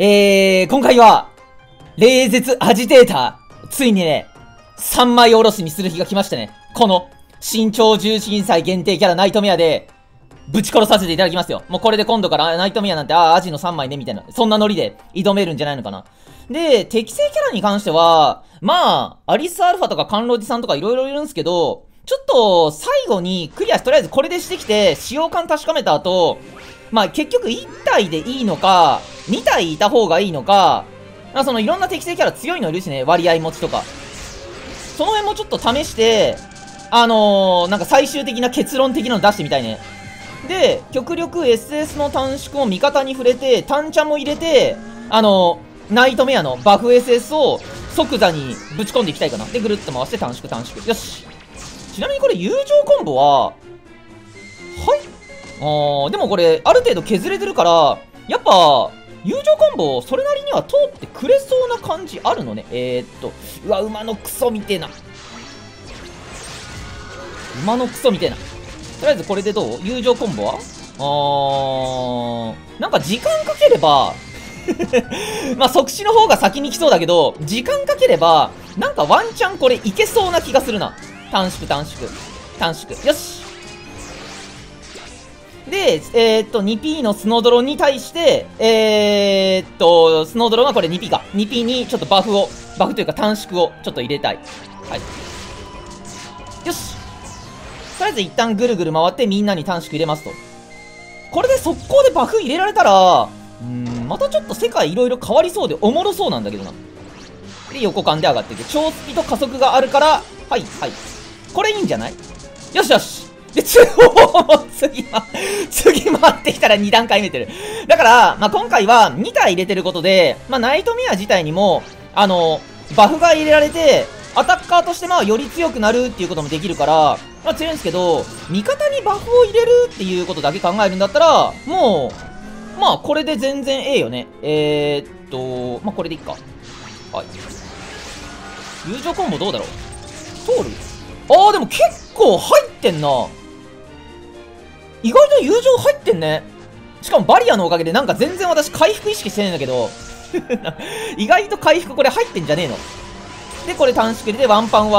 今回は、冷絶アジテーター、ついにね、3枚おろしにする日が来ましたね。この、身長11歳限定キャラナイトメアで、ぶち殺させていただきますよ。もうこれで今度からナイトメアなんて、アジの3枚ね、みたいな。そんなノリで挑めるんじゃないのかな。で、適正キャラに関しては、まあ、アリスアルファとかカンロジさんとか色々いるんですけど、ちょっと、最後にクリアとりあえずこれでしてきて、使用感確かめた後、まあ結局1体でいいのか、2体いた方がいいのか、まあそのいろんな適正キャラ強いのいるしね、割合持ちとか。その辺もちょっと試して、なんか最終的な結論的なの出してみたいね。で、極力 SS の短縮を味方に触れて、単チャも入れて、ナイトメアのバフ SS を即座にぶち込んでいきたいかな。で、ぐるっと回して短縮。よし。ちなみにこれ友情コンボは、はいでもこれ、ある程度削れてるから、やっぱ、友情コンボ、それなりには通ってくれそうな感じあるのね。うわ、馬のクソみてえな。馬のクソみてえな。とりあえずこれでどう？友情コンボはなんか時間かければ、まあ即死の方が先に来そうだけど、時間かければ、なんかワンチャンこれいけそうな気がするな。短縮。よし。で、2P のスノドロに対して、スノドロがこれ 2P か。2P にちょっとバフというか短縮をちょっと入れたい。はい。よし。とりあえず一旦ぐるぐる回ってみんなに短縮入れますと。これで速攻でバフ入れられたら、またちょっと世界いろいろ変わりそうでおもろそうなんだけどな。で、横間で上がっていく。超スピと加速があるから、はい。これいいんじゃない？よし。で、次回ってきたら2段階入れてる。だから、まあ、今回は2体入れてることで、まあ、ナイトメア自体にも、バフが入れられて、アタッカーとしてまあ、より強くなるっていうこともできるから、まあ、強いんですけど、味方にバフを入れるっていうことだけ考えるんだったら、もう、まあ、これで全然ええよね。まあ、これでいっか。はい。友情コンボどうだろう？通る？でも結構入ってんな。意外と友情入ってんね。しかもバリアのおかげでなんか全然私回復意識してないんだけど意外と回復これ入ってんじゃねえの。で、これ短縮でワンパン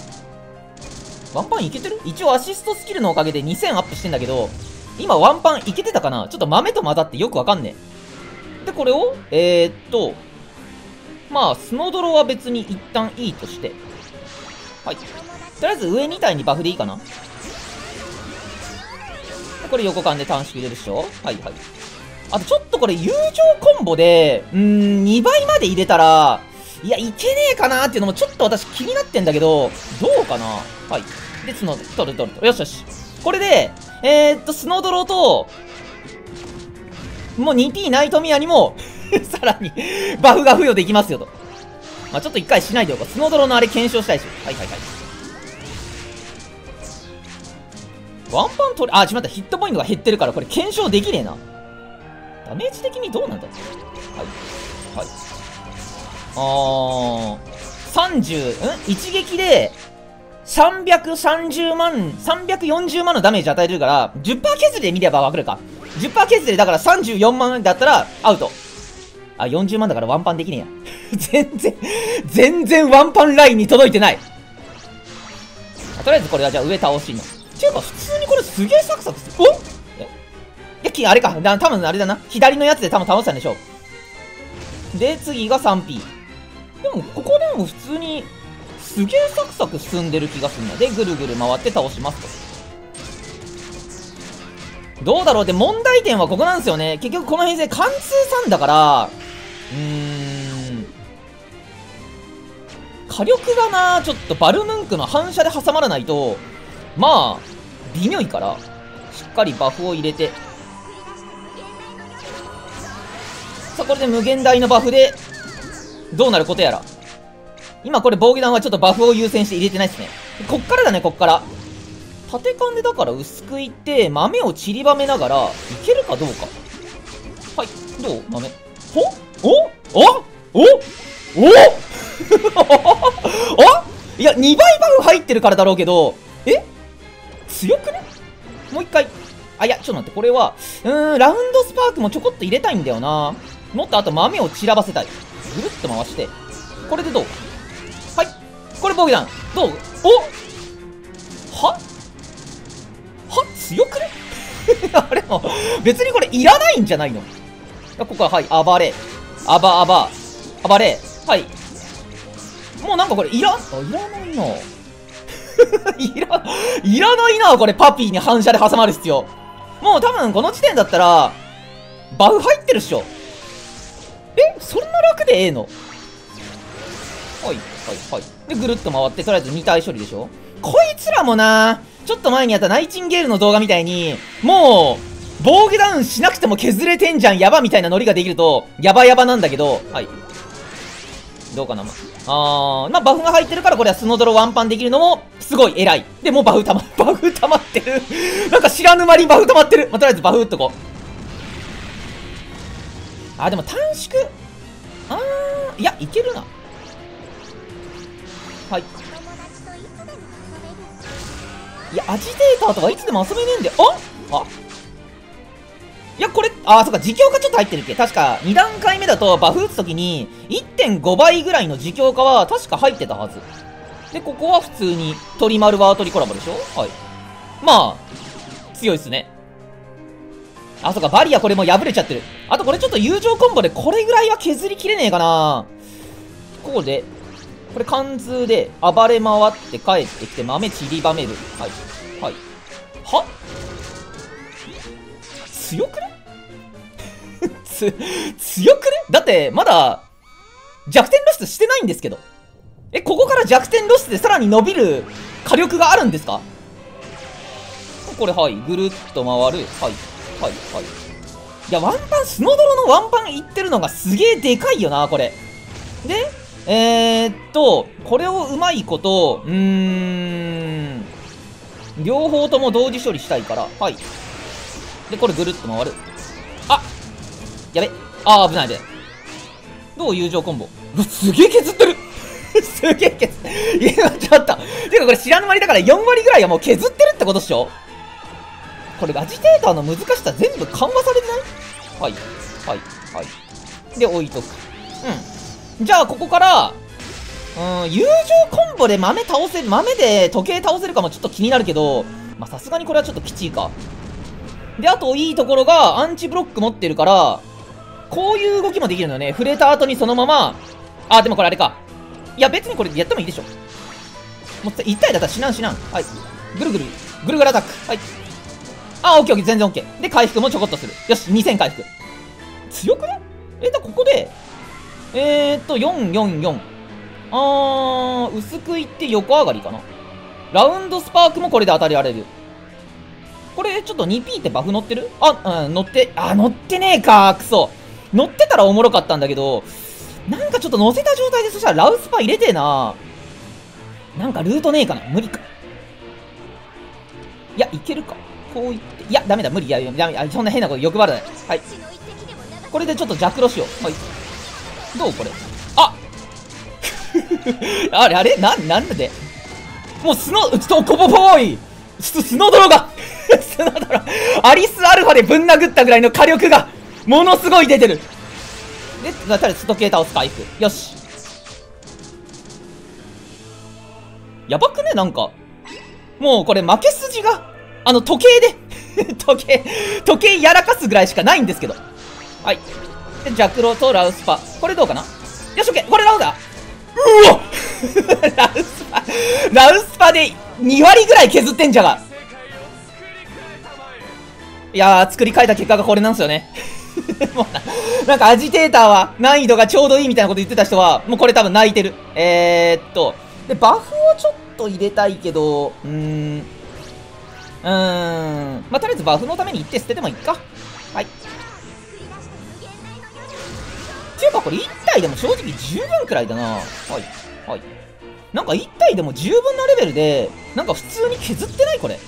いけてる？一応アシストスキルのおかげで2000アップしてんだけど、今ワンパンいけてたかな？ちょっと豆と混ざってよくわかんねえ。で、これを、まあ、スノドロは別に一旦いいとして。はい。とりあえず上2体にバフでいいかな。これ横間で短縮入れるでしょ。はい。あとちょっとこれ友情コンボで、2倍まで入れたら、いや、いけねえかなーっていうのもちょっと私気になってんだけど、どうかな。はい。で、取る。よし。これで、スノドロと、もう 2P ナイトミアにも、さらに、バフが付与できますよと。まあちょっと一回しないでおこう。スノドロのあれ検証したいし。はい。ワンパン取れ、待った、ヒットポイントが減ってるから、これ検証できねえな。ダメージ的にどうなんだろう。はい。一撃で、340万のダメージ与えてるから、10% 削りで見ればわかるか。10% 削りだから34万だったら、アウト。40万だからワンパンできねえや。全然ワンパンラインに届いてない。とりあえずこれはじゃあ上倒しの。ていうか、普通にこれすげえサクサクする。あれか。多分あれだな。左のやつで多分倒したんでしょう。で、次が 3P。でも、ここでも普通に、すげえサクサク進んでる気がするので、ぐるぐる回って倒しますと。どうだろう。で、問題点はここなんですよね。結局この辺で貫通3だから、火力がな、ちょっとバルムンクの反射で挟まらないと、まあ、微妙いから、しっかりバフを入れて。さあ、これで無限大のバフで、どうなることやら。今これ防御弾はちょっとバフを優先して入れてないですね。こっからだね、こっから。縦勘でだから薄くいって、豆を散りばめながら、いけるかどうか。はい、どう？豆。いや、2倍バフ入ってるからだろうけど、強くね？もう一回。いや、ちょっと待って、これは、ラウンドスパークもちょこっと入れたいんだよな。 もっとあと豆を散らばせたい。ぐるっと回して。これでどう？はい。これ防御弾。どう？は強くねあれも、別にこれいらないんじゃないの？ここは、はい、暴れ。暴れ。はい。もうなんかこれいらないないらないなこれ、パピーに反射で挟まる必要。もう多分この時点だったら、バフ入ってるっしょ。そんな楽でええの？はい。で、ぐるっと回って、とりあえず2体処理でしょ。こいつらもな、ちょっと前にやったナイチンゲールの動画みたいに、もう、防御ダウンしなくても削れてんじゃん、やばみたいなノリができると、やばなんだけど、はい。どうかな。まあ、バフが入ってるからこれはスノドロワンパンできるのも、すごい偉い。で、もうバフ溜まってる。なんか知らぬ間にバフ溜まってる。とりあえずバフ打っとこう。でも短縮。いや、いけるな。はい。いや、アジテーターとかいつでも遊べねえんで。いや、これ、そっか、自強化ちょっと入ってるっけ？確か、2段階目だとバフ打つときに、1.5 倍ぐらいの自強化は確か入ってたはず。で、ここは普通に、鳥丸ワートリコラボでしょ？はい。まあ、強いっすね。そっか、バリアこれもう破れちゃってる。あとこれちょっと友情コンボでこれぐらいは削りきれねえかな。ここで、これ貫通で暴れ回って帰ってきて豆散りばめる。はい。強くね強くね？だって、まだ、弱点露出してないんですけど。ここから弱点露出でさらに伸びる火力があるんですか？これ、はい。ぐるっと回る。はい。いや、ワンパン、スノドロのワンパンいってるのがすげえでかいよな、これ。で、これをうまいこと、両方とも同時処理したいから、はい。で、これぐるっと回る。やべ。危ないで。どう？友情コンボ。すげえ削ってるすげえ削ってる。いや、ちょっと。てかこれ知らぬ間にだから4割ぐらいはもう削ってるってことっしょ？これアジテーターの難しさ全部緩和されてない？はい。で、置いとく。じゃあ、ここから、友情コンボで豆で時計倒せるかもちょっと気になるけど、さすがにこれはちょっときちいか。で、あといいところが、アンチブロック持ってるから、こういう動きもできるのよね。触れた後にそのまま、でもこれあれか。いや、別にこれやってもいいでしょ。もう1体だったら死なん。はい。ぐるぐるアタック。はい。オッケー、全然オッケー。で、回復もちょこっとする。よし、2000回復。強くね？ここで、444。薄くいって横上がりかな。ラウンドスパークもこれで当たりられる。これ、ちょっと 2P ってバフ乗ってる？乗ってねえか、クソ。乗ってたらおもろかったんだけど、なんかちょっと乗せた状態で、そしたらラウスパ入れてえな。なんかルートねえかな？無理か。いや、いけるか。こういって。いや、ダメだ、無理。いや、ダメ。そんな変なこと欲張らない。はい。これでちょっと弱露しよう。はい。どうこれ。あれなんでもうコボボーイスノドロがスノドロアリスアルファでぶん殴ったぐらいの火力がものすごい出てる。で、とりあえず時計倒す回復。よし。やばくね？なんか。もうこれ負け筋が、時計で時計やらかすぐらいしかないんですけど。はい。で、ジャクロとラウスパ。これどうかな？よし、オッケー。これラウだ。うわラウスパで2割ぐらい削ってんじゃが。いやー、作り変えた結果がこれなんすよね。もうなんかアジテーターは難易度がちょうどいいみたいなこと言ってた人は、もうこれ多分泣いてる。で、バフをちょっと入れたいけど、とりあえずバフのために1手捨ててもいいか。はい。っていうかこれ1体でも正直十分くらいだな。はい。なんか1体でも十分なレベルで、なんか普通に削ってないこれ。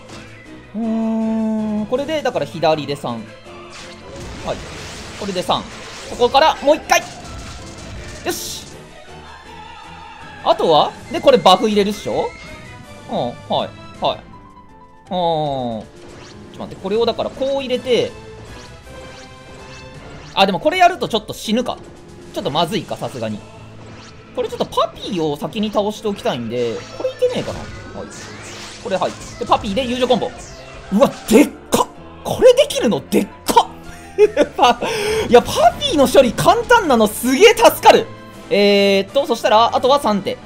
これで、だから左で3。はい。これで3。ここからもう1回。よし。あとはで、これバフ入れるっしょ？はい。ちょっと待って、これをだからこう入れて、 あ、でもこれやるとちょっと死ぬか。ちょっとまずいか、さすがに。これちょっとパピーを先に倒しておきたいんで、これいけねえかな。はい。これはい。で、パピーで友情コンボ。うわ、でっかこれできるのでっかいや、パピーの処理簡単なのすげえ助かる。そしたら、あとは3手。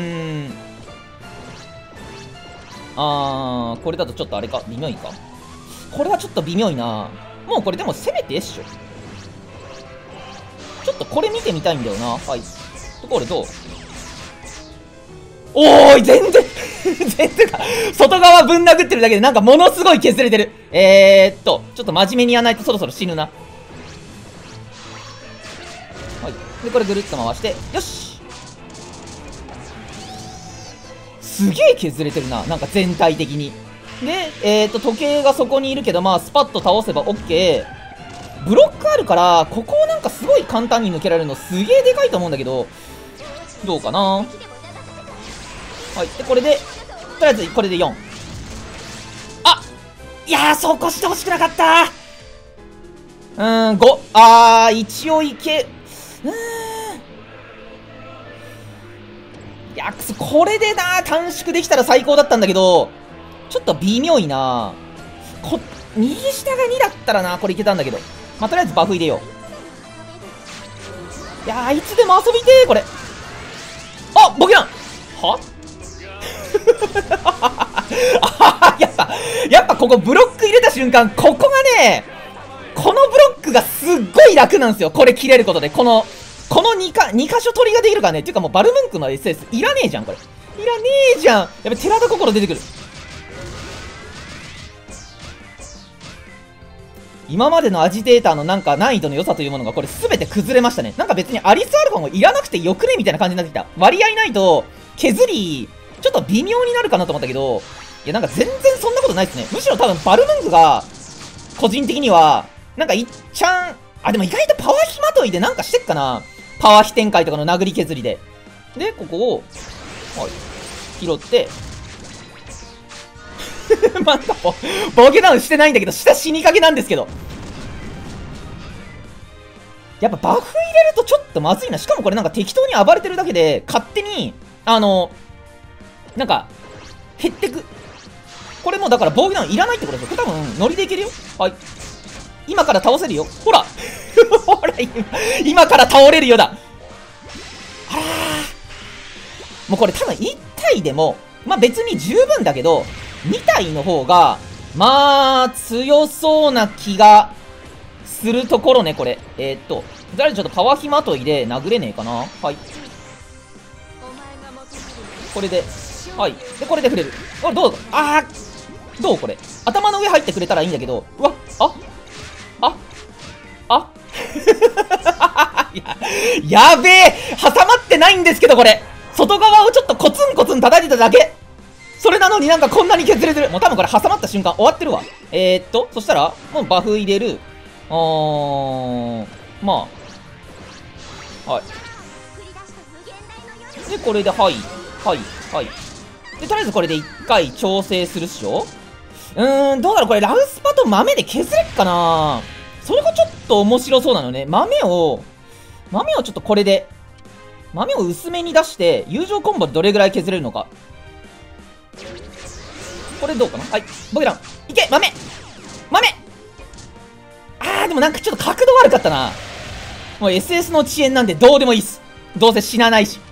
これだとちょっとあれか、微妙いか。これはちょっと微妙いな。もうこれでも攻めてっしょ。ちょっとこれ見てみたいんだよな。はい。これどう？おーい、全然全然か。外側ぶん殴ってるだけでなんかものすごい削れてる。ちょっと真面目にやらないとそろそろ死ぬな。はい。で、これぐるっと回して、よし！すげえ削れてるな。なんか全体的に。で、時計がそこにいるけど、まあ、スパッと倒せば OK。ブロックあるから、ここをなんかすごい簡単に抜けられるのすげえでかいと思うんだけど、どうかな。はい。で、これで、とりあえずこれで4。あ、いやー、そうこしてほしくなかったー。5。一応いけ、いや、これでな、短縮できたら最高だったんだけど、ちょっと微妙いな。右下が2だったらな、これいけたんだけど。まあ、とりあえずバフ入れよう。いやー、いつでも遊びてー、これ。あ、ボケランはやっぱここブロック入れた瞬間、ここがね、このブロックがすっごい楽なんですよ。これ切れることで。この2箇所取りができるからね。っていうかもうバルムンクの SS いらねえじゃん、これ。いらねえじゃん。やっぱ寺田心出てくる。今までのアジテーターのなんか難易度の良さというものがこれ全て崩れましたね。なんか別にアリスアルファもいらなくてよくねみたいな感じになってきた。割合ないと、削り、ちょっと微妙になるかなと思ったけど、いやなんか全然そんなことないですね。むしろ多分バルムンクが、個人的には、なんかいっちゃん、でも意外とパワーヒまといでなんかしてっかな。パワーヒ展開とかの殴り削りで。で、ここを、はい、拾って、またボケダウンしてないんだけど、下死にかけなんですけど。やっぱバフ入れるとちょっとまずいな。しかもこれなんか適当に暴れてるだけで、勝手に、なんか、減ってく。これもうだから防御弾いらないってことでしょ。これ多分、ノリでいけるよ。はい。今から倒せるよ。ほらほら、今から倒れるよだ。あらー。もうこれ多分1体でも、まあ別に十分だけど、2体の方が、まあ、強そうな気がするところね、これ。誰ちょっとパワーヒまといで殴れねえかな。はい。これで、はい。で、これで触れる。どうどうこれ。頭の上入ってくれたらいいんだけど、うわ、やべえ挟まってないんですけど、これ。外側をちょっとコツンコツン叩いてただけ。それなのになんかこんなに削れてる。もう多分これ挟まった瞬間終わってるわ。そしたら、もうバフ入れる。まあ。はい。で、これで、はい。で、とりあえずこれで1回調整するっしょ。どうだろうこれ、ラウスパと豆で削れっかな。それがちょっと面白そうなのね。豆をちょっとこれで、豆を薄めに出して、友情コンボでどれぐらい削れるのか。これどうかな。はい。ボイラン。いけ豆でもなんかちょっと角度悪かったな。もう SS の遅延なんでどうでもいいっす。どうせ死なないし。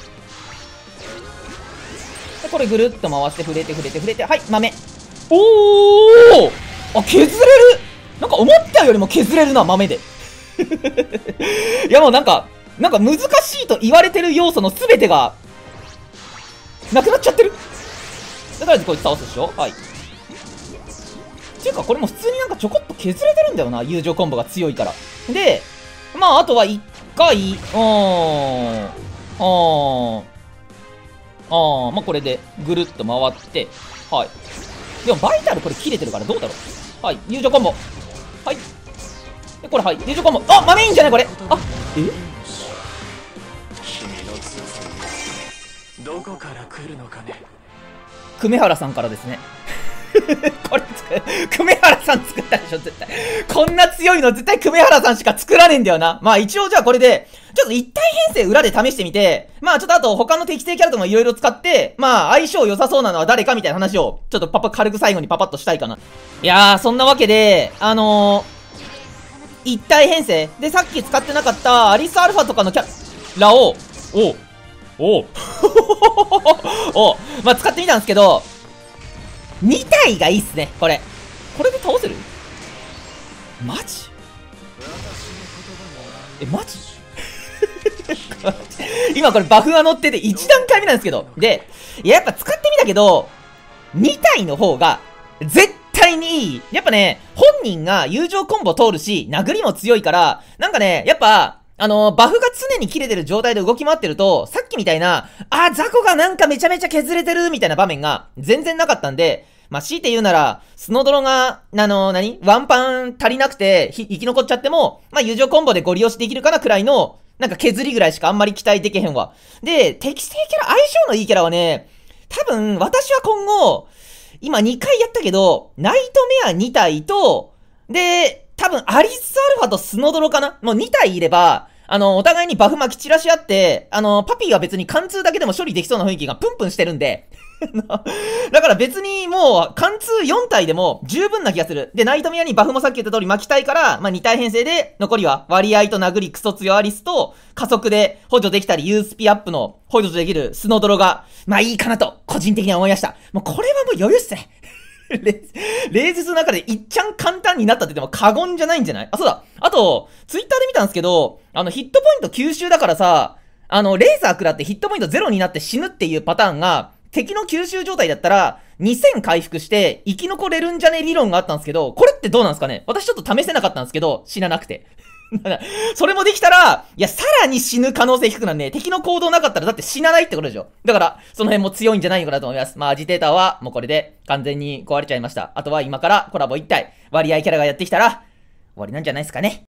で、これぐるっと回して触れて。はい、豆。おー削れる。なんか思ったよりも削れるな、豆で。いやもうなんか難しいと言われてる要素の全てが、なくなっちゃってる。とりあえずこいつ倒すでしょ。はい。っていうかこれも普通になんかちょこっと削れてるんだよな。友情コンボが強いから。で、まああとは1回、まあこれでぐるっと回って、はい。でもバイタルこれ切れてるからどうだろう。はい。友情コンボ。はい。で、これはい。友情コンボ。豆いいんじゃないこれ。 どこから来るのかね。 久米原さんからですね。 これ、久米原さん作ったでしょ、絶対。こんな強いの絶対久米原さんしか作らねえんだよな。まあ一応じゃあこれで、ちょっと一体編成裏で試してみて、まあちょっとあと他の適正キャラともいろいろ使って、まあ相性良さそうなのは誰かみたいな話を、ちょっと軽く最後にパパッとしたいかな。いやー、そんなわけで、一体編成でさっき使ってなかったアリスアルファとかのキャラを、まあ使ってみたんですけど、2体がいいっすね、これ。これで倒せる？マジ？マジ今これバフが乗ってて1段階目なんですけど。で、やっぱ使ってみたけど、2体の方が絶対にいい。やっぱね、本人が友情コンボ通るし、殴りも強いから、なんかね、やっぱ、バフが常に切れてる状態で動き回ってると、さっきみたいな、雑魚がなんかめちゃめちゃ削れてるみたいな場面が全然なかったんで、まあ、強いて言うなら、スノドロが、ワンパン足りなくて、生き残っちゃっても、まあ、友情コンボでご利用しできるかなくらいの、なんか削りぐらいしかあんまり期待できへんわ。で、適正キャラ、相性のいいキャラはね、多分、私は今後、今2回やったけど、ナイトメア2体と、で、多分アリスアルファとスノドロかな？もう2体いれば、お互いにバフ巻き散らし合って、パピーは別に貫通だけでも処理できそうな雰囲気がプンプンしてるんで、だから別にもう、貫通4体でも十分な気がする。で、ナイトメアにバフもさっき言った通り巻きたいから、まあ、2体編成で、残りは割合と殴りクソ強アリスと、加速で補助できたり、ユースピアップの補助できるスノドロが、まあいいかなと、個人的には思いました。もうこれはもう余裕っすね。例日の中でいっちゃん簡単になったって言っても過言じゃないんじゃない？あ、そうだ。あと、ツイッターで見たんですけど、ヒットポイント吸収だからさ、レーザー食らってヒットポイントゼロになって死ぬっていうパターンが、敵の吸収状態だったら、2000回復して生き残れるんじゃね理論があったんですけど、これってどうなんですかね？私ちょっと試せなかったんですけど、死ななくて。それもできたら、いや、さらに死ぬ可能性低くなんね。敵の行動なかったらだって死なないってことでしょ。だから、その辺も強いんじゃないのかなと思います。まあ、アジテーターはもうこれで完全に壊れちゃいました。あとは今からコラボ1体、割合キャラがやってきたら、終わりなんじゃないですかね。